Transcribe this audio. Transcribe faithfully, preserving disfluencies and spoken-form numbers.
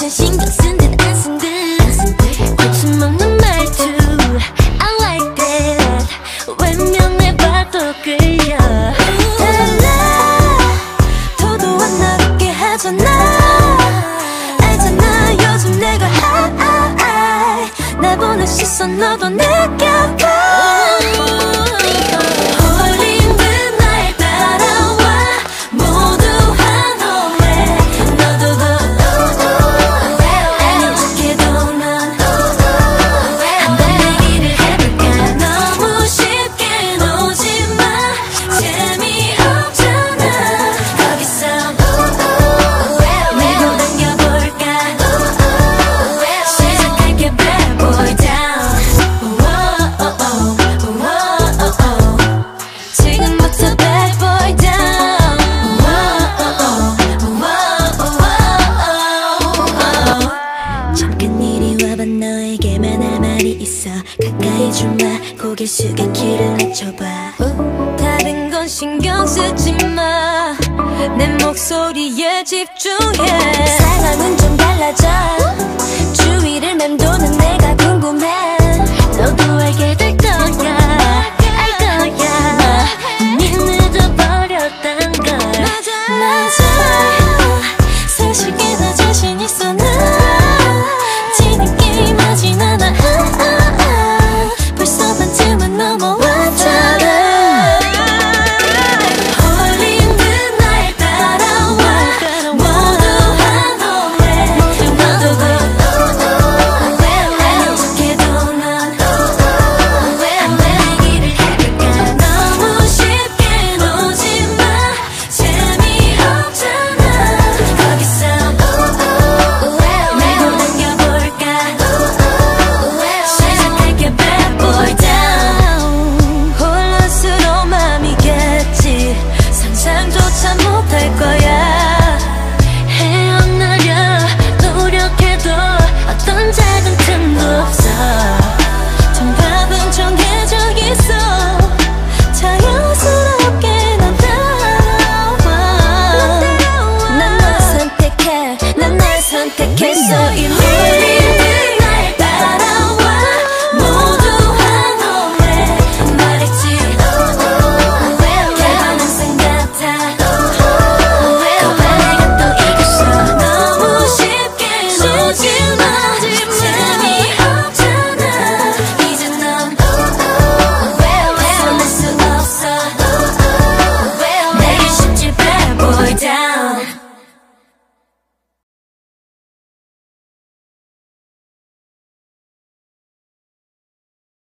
잘 신경 쓴 듯 안 쓴 듯 거침없는 말투 I like that 외면해봐도 끌려 달라 도도한 날 웃게 하잖아 알잖아 요즘 내가 하이 날 보는 시선 너도 느껴봐 너에게만 할 말이 있어 가까이 좀 와 고개 숙여 귀를 낮춰봐 어? 다른 건 신경 쓰지 마 내 목소리에 집중해 상황은 좀 달라져 주위를 맴도는 내가 궁금해 너도 알게 될 거야 알 거야 이미 늦어버렸단 걸 맞아 맞아 사실 꽤나 자신 있어 나 선택했어